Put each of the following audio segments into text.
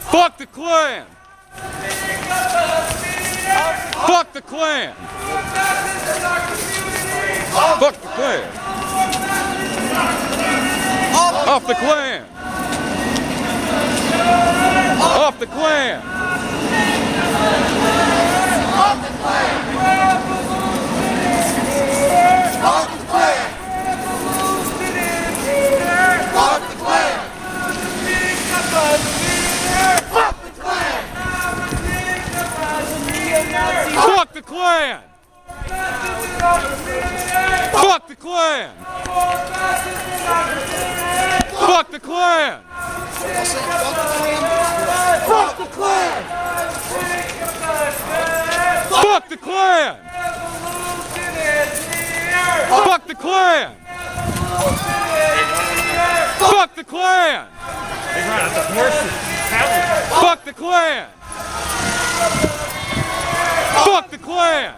Fuck the Klan! Fuck the Klan! Fuck the Klan! Off the Klan! Off the Klan! Off the Klan! Off the Klan! Off the Klan! Fuck the Klan! Fuck the Klan! Fuck the Klan! Fuck the Klan! Fuck the Klan! Fuck the Klan! Fuck the Klan! Fuck the Klan! Fuck the Klan! Fuck the Klan!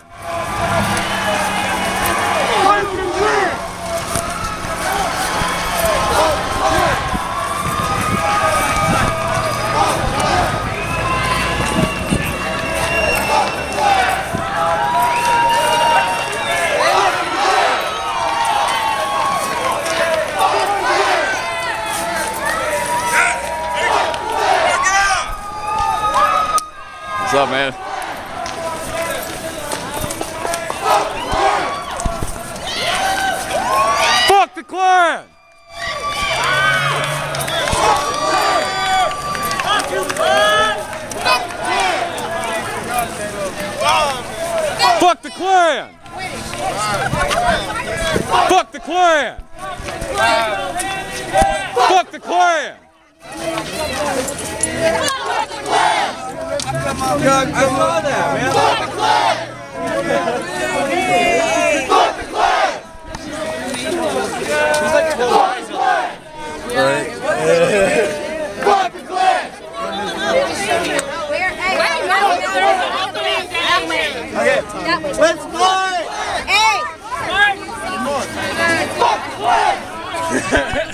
What's up, man? Fuck the Klan! Fuck the Klan! Fuck the Klan! Fuck the Klan! Fuck the Klan! I saw that, man. Fuck the Klan! Fuck the Klan! Fuck the Klan! Right? Fuck the Klan! Okay, let's fight! Fuck the Klan!